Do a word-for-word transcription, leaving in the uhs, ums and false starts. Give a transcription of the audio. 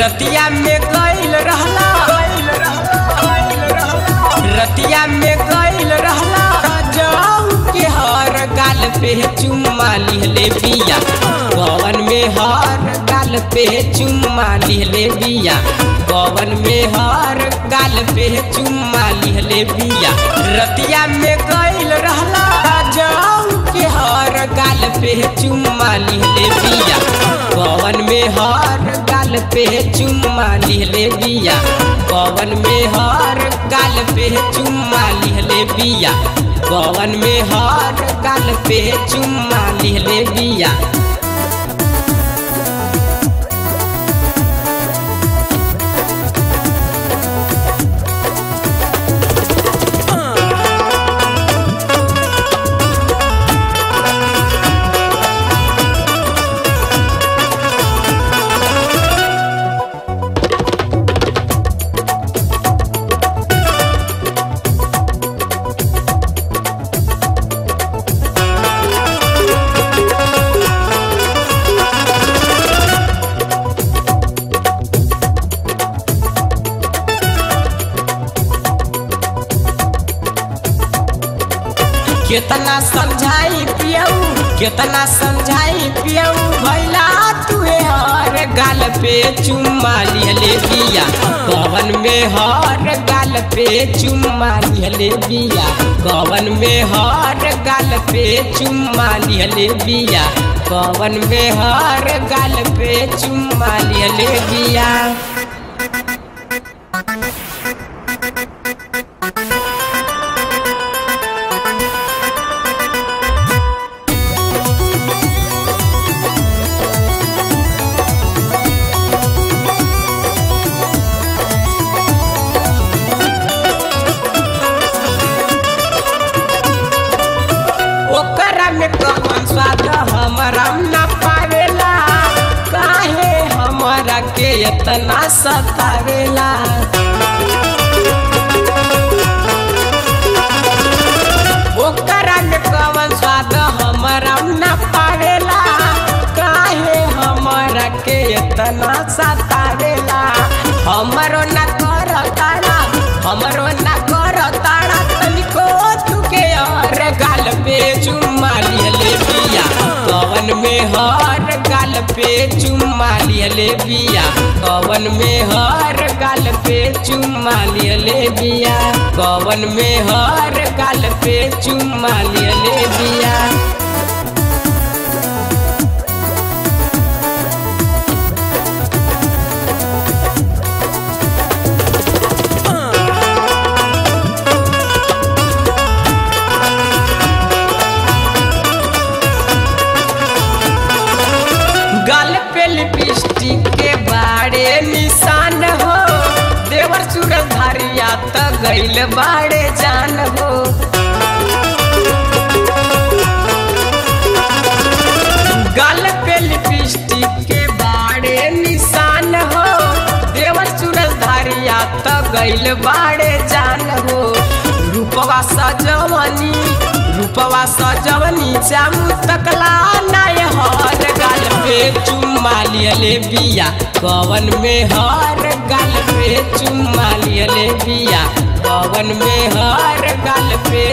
रतिया में गइल रहला रतिया में गइल रहला जाऊ के हर गाल पे चुम्मा लिहले बिया पवन में हर गाल पे चुम्मा लिहले बिया पवन में हर गाल पे चुम्मा लिहले बिया रतिया में गइल रहला जाऊ के हर गाल पे चुम्मा लिहले बिया पवन में हर गाल पे चुम्मा लिहले बिया पवन में हर गाल पे चुम्मा लिहले बिया पवन में हर गाल पे चुम्मा लिहले बिया कितना समझाई पियऊ कितना समझाई पियऊ भैला तुहे हर गाल पे चुम्मा लिहले बिया पवन में हर गाल पे चुम्मा लिहले बिया पवन में हर गाल पे चुम्मा लिहले बिया पवन में हर गाल पे चुम्मा लिहले बिया कौन स्वाद हमारा न पावेला काहे हमारा के इतना सतावेला ओकरा में कौन स्वाद हमारा न पावेला काहे हमारा के इतना सतावेला हमरो न कर तारा हमरो न कर तारा तनिको तुके और गाल पे चुम्मा लिहले बिया पवन में हर गाल पे चुम्मा लिहले बिया पवन में हर गाल पे चुम्मा लिहले बिया पवन में हर गाल पे चुम्मा लिहले बिया गाल पे लिपस्टिक के बाड़े निशान हो देवर सूरधारिया त गइल बाड़े जान हो गाल पे लिपस्टिक के बाड़े निशान हो देवर सूरधारिया त गइल बाड़े जान हो रूपवा सजवनी रूपवा सजवनी जामू तकला नाय हर गाल पे चुम्मा लिहले बिया पवन में हर गाल पे चुम्मा लिहले बिया पवन में हर गाल पे